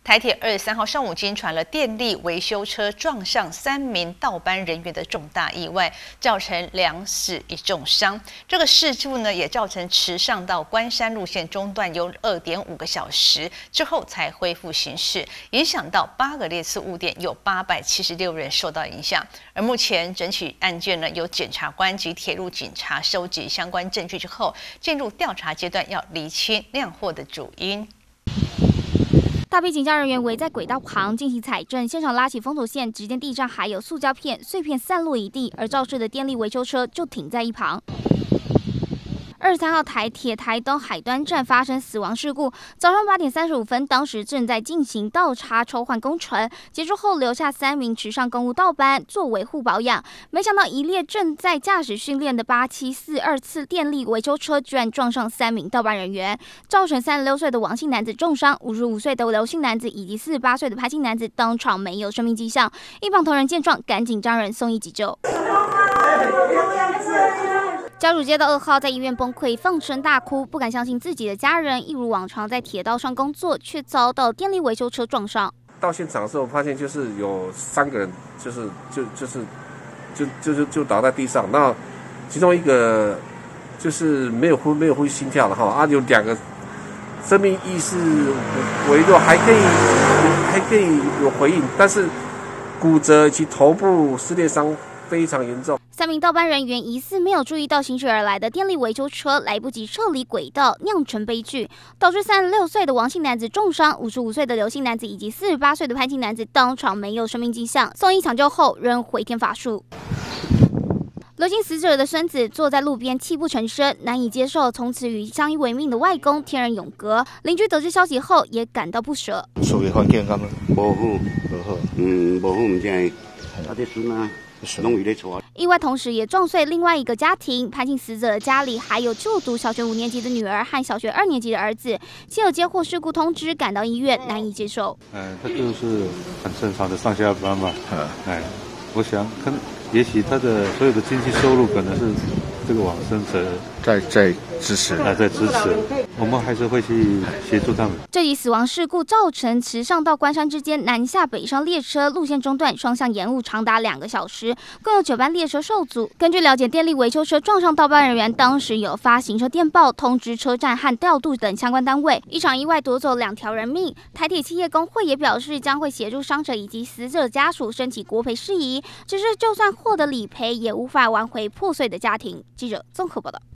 台铁23号上午经传了电力维修车撞上3名倒班人员的重大意外，造成2死1重伤。这个事故呢，也造成池上到关山路线中断有2.5个小时之后才恢复行驶，影响到8个列次误点，有876人受到影响。而目前整起案件呢，由检察官及铁路警察收集相关证据之后，进入调查阶段，要厘清酿祸的主因。 大批警消人员围在轨道旁进行采证，现场拉起封锁线，只见地上还有塑胶片碎片散落一地，而肇事的电力维修车就停在一旁。23号台铁台东海端站发生死亡事故，早上8点35分，当时正在进行倒插抽换工程，结束后留下3名池上公务倒班做维护保养，没想到一列正在驾驶训练的8742次电力维修车居然撞上3名倒班人员，造成36岁的王姓男子重伤，55岁的刘姓男子以及48岁的潘姓男子当场没有生命迹象，一旁同仁见状赶紧将人送医急救。家属接到噩耗，在医院崩溃，放声大哭，不敢相信自己的家人一如往常在铁道上工作，却遭到电力维修车撞上。 到现场的时候，发现就是有3个人，就倒在地上。那其中一个就是没有呼吸心跳了哈，有2个生命意识微弱，还可以有回应，但是骨折及头部撕裂伤非常严重。 3名倒班人员疑似没有注意到行驶而来的电力维修车，来不及撤离轨道，酿成悲剧，导致36岁的王姓男子重伤，55岁的刘姓男子以及48岁的潘姓男子当场没有生命迹象，送医抢救后仍回天乏术。刘姓死者的孙子坐在路边泣不成声，难以接受从此与相依为命的外公天人永隔。邻居得知消息后也感到不舍。 厝的环境咁样，无好， 无好唔正，这孙啊。 意外同时也撞碎另外一个家庭，潘姓死者的家里还有就读小学5年级的女儿和小学2年级的儿子。亲友接获事故通知，赶到医院，难以接受。 他就是很正常的上下班嘛。我想也许他的所有的经济收入可能是这个往生者在支持， 在支持。我们还是会去协助他们。 这起死亡事故造成池上到关山之间南下北上列车路线中断，双向延误长达2个小时，共有9班列车受阻。根据了解，电力维修车撞上倒班人员，当时有发行车电报通知车站和调度等相关单位。一场意外夺走2条人命。台铁企业工会也表示，将会协助伤者以及死者家属申请国赔事宜。只是就算获得理赔，也无法挽回破碎的家庭。记者综合报道。